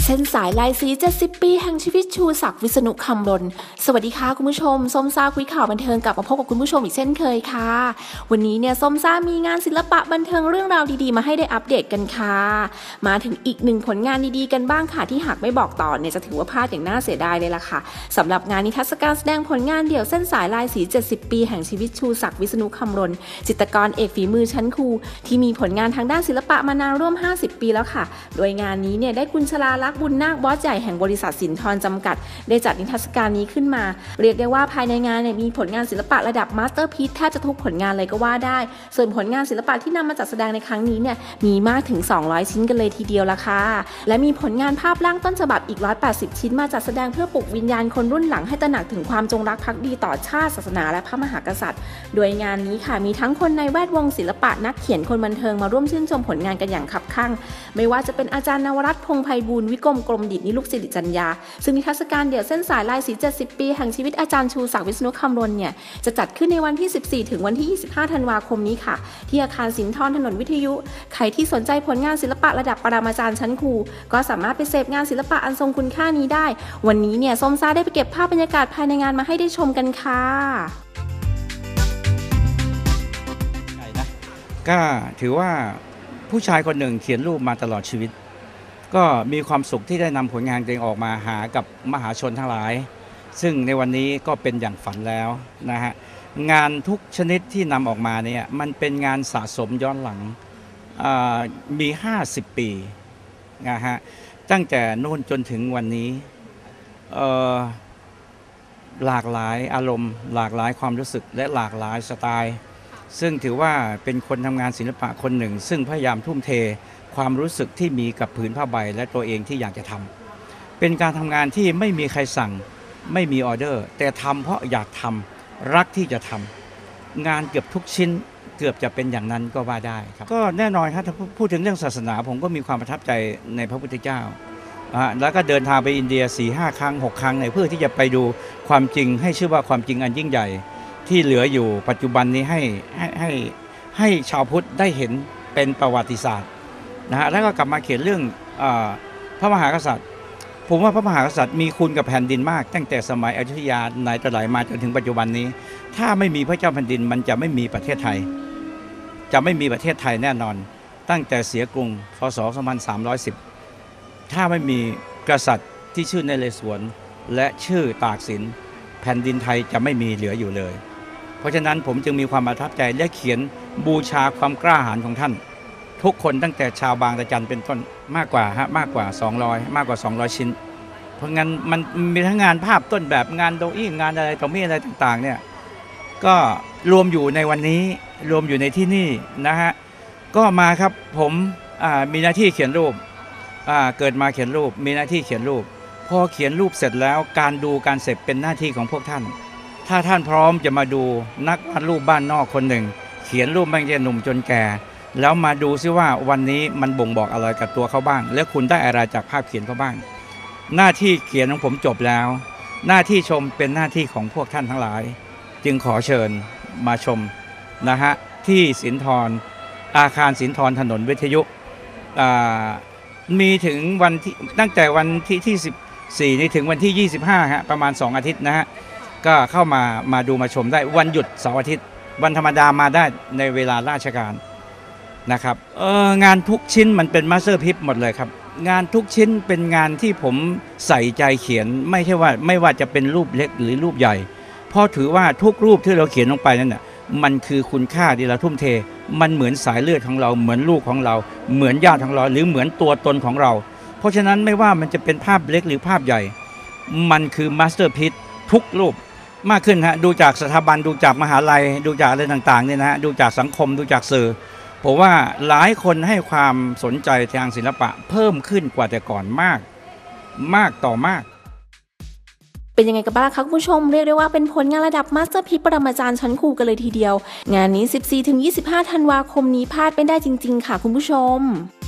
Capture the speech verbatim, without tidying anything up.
ส้นสายลายสีเจ็ดสิบปีแห่งชีวิตชูศักดิ์วิษณุคำรณสวัสดีค่ะคุณผู้ชมส้มซ่าคุยข่าวบันเทิงกลับมาพบกับคุณผู้ชมอีกเช่นเคยค่ะวันนี้เนี่ยส้มซ่ามีงานศิลปะบันเทิงเรื่องราวดีๆมาให้ได้อัปเดตกันค่ะมาถึงอีกหนึ่งผลงานดีๆกันบ้างค่ะที่หากไม่บอกต่อเนี่ยจะถือว่าพลาดอย่างน่าเสียดายเลยล่ะค่ะสำหรับงานนิทรรศการแสดงผลงานเดี่ยวเส้นสายลายสีเจ็ดสิบปีแห่งชีวิตชูศักดิ์วิษณุคำรณจิตรกรเอกฝีมือชั้นครูที่มีผลงานทางด้านศิลปะมานานร่วมห้าสิบปีแล้วค่ะโดยงานนี้เนี่ยได้คุณชลาลักษณ์บุญนาคบอสใหญ่แห่งบริษัทสินทรจำกัดได้จัดนิทรรศการนี้ขึ้นมาเรียกได้ว่าภายในงานเนี่ยมีผลงานศิลปะระดับมาสเตอร์พีซแทบจะทุกผลงานเลยก็ว่าได้ส่วนผลงานศิลปะที่นำมาจัดแสดงในครั้งนี้เนี่ยมีมากถึงสองร้อยชิ้นกันเลยทีเดียวละค่ะและมีผลงานภาพร่างต้นฉบับอีกหนึ่งร้อยแปดสิบชิ้นมาจัดแสดงเพื่อปลุกวิญญาณคนรุ่นหลังให้ตระหนักถึงความจงรักภักดีต่อชาติศาสนาและพระมหากษัตริย์โดยงานนี้ค่ะมีทั้งคนในแวดวงศิลปะนักเขียนคนบันเทิงมาร่วมชื่นชมผลงานกันอย่างคับคั่งไม่ว่าจะเป็นอาจารย์นวรัตน์พงษ์ไพบูลย์วิกรมกรมดิษฐ์นิลุกสิริจัญญาซึ่งนิทรรศการเดี่ยวเส้นสายลายสีเจ็ดสิบปีแห่งชีวิตอาจารย์ชูศักดิ์วิษณุคำรณเนี่ยจะจัดขึ้นในวันที่สิบสี่ถึงวันที่ยี่สิบห้าธันวาคมนี้ค่ะที่อาคารสินทรถนนวิทยุใครที่สนใจผลงานศิลปะระดับปรมาจารย์ชั้นครูก็สามารถไปเสพงานศิลปะอันทรงคุณค่านี้ได้วันนี้เนี่ยส้มซ่าได้ไปเก็บภาพบรรยากาศภายในงานมาให้ได้ชมกันค่ะก็ถือว่าผู้ชายคนหนึ่งเขียนรูปมาตลอดชีวิตก็มีความสุขที่ได้นำผลงานตัวเองออกมาหากับมหาชนทั้งหลายซึ่งในวันนี้ก็เป็นอย่างฝันแล้วนะฮะงานทุกชนิดที่นำออกมาเนี่ยมันเป็นงานสะสมย้อนหลังมีห้าสิบปีนะฮะตั้งแต่โน่นจนถึงวันนี้หลากหลายอารมณ์หลากหลายความรู้สึกและหลากหลายสไตล์ซึ่งถือว่าเป็นคนทำงานศิลปะคนหนึ่งซึ่งพยายามทุ่มเทความรู้สึกที่มีกับผืนผ้าใบและตัวเองที่อยากจะทำเป็นการทำงานที่ไม่มีใครสั่งไม่มีออเดอร์แต่ทำเพราะอยากทำรักที่จะทำงานเกือบทุกชิ้นเกือบจะเป็นอย่างนั้นก็ว่าได้ครับก็แน่นอนครับถ้าพูดถึงเรื่องศาสนาผมก็มีความประทับใจในพระพุทธเจ้าแล้วก็เดินทางไปอินเดีย สี่ห้า ครั้งหกครั้งเพื่อที่จะไปดูความจริงให้ชื่อว่าความจริงอันยิ่งใหญ่ที่เหลืออยู่ปัจจุบันนี้ให้ให้ให้ให้ชาวพุทธได้เห็นเป็นประวัติศาสตร์นะฮะแล้วก็กลับมาเขียนเรื่องพระมหากษัตริย์ผมว่าพระมหากษัตริย์มีคุณกับแผ่นดินมากตั้งแต่สมัยอยุธยาไหนแต่ไหนมาจนถึงปัจจุบันนี้ถ้าไม่มีพระเจ้าแผ่นดินมันจะไม่มีประเทศไทยจะไม่มีประเทศไทยแน่นอนตั้งแต่เสียกรุงพศสองพันสามร้อยสิบถ้าไม่มีกษัตริย์ที่ชื่อนเรศวรและชื่อตากสินแผ่นดินไทยจะไม่มีเหลืออยู่เลยเพราะฉะนั้นผมจึงมีความประทับใจและเขียนบูชาความกล้าหาญของท่านทุกคนตั้งแต่ชาวบางตะจันเป็นต้นมากกว่าฮะมากกว่าสองร้อยมากกว่าสองร้อยชิ้นเพราะงั้นมันมีทั้งงานภาพต้นแบบงานโดอี้งานอะไรต่อมีอะไรต่างๆเนี่ยก็รวมอยู่ในวันนี้รวมอยู่ในที่นี่นะฮะก็มาครับผมมีหน้าที่เขียนรูปเกิดมาเขียนรูปมีหน้าที่เขียนรูปพอเขียนรูปเสร็จแล้วการดูการเสพเป็นหน้าที่ของพวกท่านถ้าท่านพร้อมจะมาดูนักวาดรูปบ้านนอกคนหนึ่งเขียนรูปตั้งแต่หนุ่มจนแก่แล้วมาดูซิว่าวันนี้มันบ่งบอกอะไรกับตัวเขาบ้างและคุณได้อะไรจากภาพเขียนเขาบ้างหน้าที่เขียนของผมจบแล้วหน้าที่ชมเป็นหน้าที่ของพวกท่านทั้งหลายจึงขอเชิญมาชมนะฮะที่สินทรอาคารสินทรถนนวิทยุมีถึงวันที่ตั้งแต่วันที่ที่สิบสี่นี้ถึงวันที่ยี่สิบห้าฮะประมาณสองอาทิตย์นะฮะก็เข้ามามาดูมาชมได้วันหยุดเสาร์อาทิตย์วันธรรมดามาได้ในเวลาราชการนะครับเอองานทุกชิ้นมันเป็นมาสเตอร์พีซหมดเลยครับงานทุกชิ้นเป็นงานที่ผมใส่ใจเขียนไม่ใช่ว่าไม่ว่าจะเป็นรูปเล็กหรือรูปใหญ่เพราะถือว่าทุกรูปที่เราเขียนลงไปนั่นน่ะมันคือคุณค่าที่เราทุ่มเทมันเหมือนสายเลือดของเราเหมือนลูกของเราเหมือนญาติของเราหรือเหมือนตัวตนของเราเพราะฉะนั้นไม่ว่ามันจะเป็นภาพเล็กหรือภาพใหญ่มันคือมาสเตอร์พีซทุกรูปมากขึ้นฮะดูจากสถาบันดูจากมหาลัยดูจากอะไรต่างๆเนี่ยนะฮะดูจากสังคมดูจากสื่อผมว่าหลายคนให้ความสนใจทางศิลปะเพิ่มขึ้นกว่าแต่ก่อนมากมากต่อมากเป็นยังไงกันบ้างคะคุณผู้ชมเรียกได้ว่าเป็นผลงานระดับมาสเตอร์พีซปรมาจารย์ชั้นครูกันเลยทีเดียวงานนี้ สิบสี่ถึงยี่สิบห้า ธันวาคมนี้พลาดไม่ได้จริงๆค่ะคุณผู้ชม